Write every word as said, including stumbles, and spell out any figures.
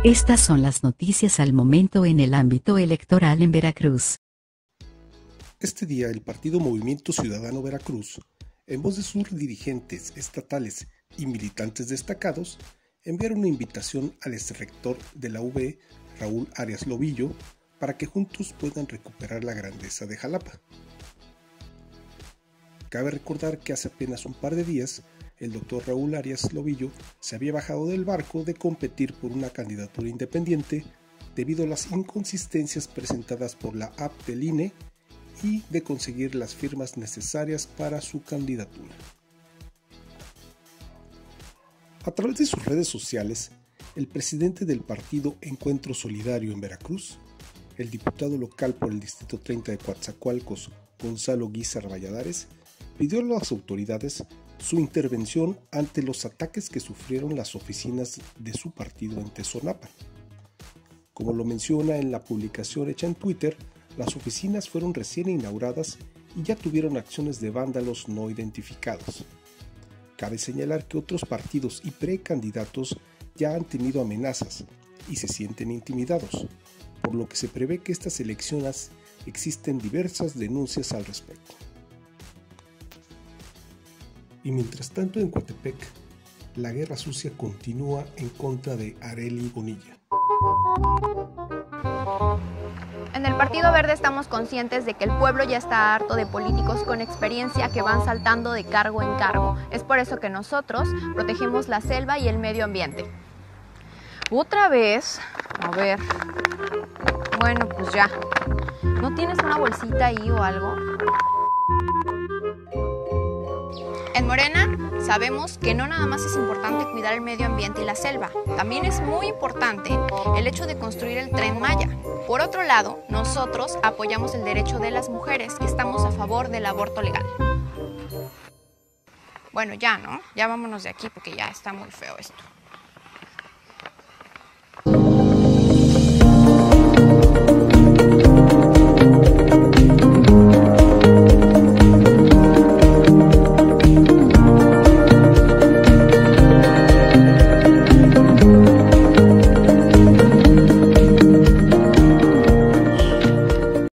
Estas son las noticias al momento en el ámbito electoral en Veracruz. Este día el partido Movimiento Ciudadano Veracruz, en voz de sus dirigentes estatales y militantes destacados, enviaron una invitación al exrector de la U V, Raúl Arias Lobillo, para que juntos puedan recuperar la grandeza de Jalapa. Cabe recordar que hace apenas un par de días, el doctor Raúl Arias Lobillo se había bajado del barco de competir por una candidatura independiente debido a las inconsistencias presentadas por la A P del I N E y de conseguir las firmas necesarias para su candidatura. A través de sus redes sociales, el presidente del partido Encuentro Solidario en Veracruz, el diputado local por el Distrito treinta de Coatzacoalcos, Gonzalo Guízar Valladares, pidió a las autoridades su intervención ante los ataques que sufrieron las oficinas de su partido en Tezonapan. Como lo menciona en la publicación hecha en Twitter, las oficinas fueron recién inauguradas y ya tuvieron acciones de vándalos no identificados. Cabe señalar que otros partidos y precandidatos ya han tenido amenazas y se sienten intimidados, por lo que se prevé que estas elecciones existen diversas denuncias al respecto. Y mientras tanto en Coatepec, la guerra sucia continúa en contra de Arely Bonilla. En el Partido Verde estamos conscientes de que el pueblo ya está harto de políticos con experiencia que van saltando de cargo en cargo. Es por eso que nosotros protegemos la selva y el medio ambiente. Otra vez, a ver, bueno, pues ya. ¿No tienes una bolsita ahí o algo? En Morena sabemos que no nada más es importante cuidar el medio ambiente y la selva, también es muy importante el hecho de construir el Tren Maya. Por otro lado, nosotros apoyamos el derecho de las mujeres y estamos a favor del aborto legal. Bueno, ya, ¿no? Ya vámonos de aquí porque ya está muy feo esto.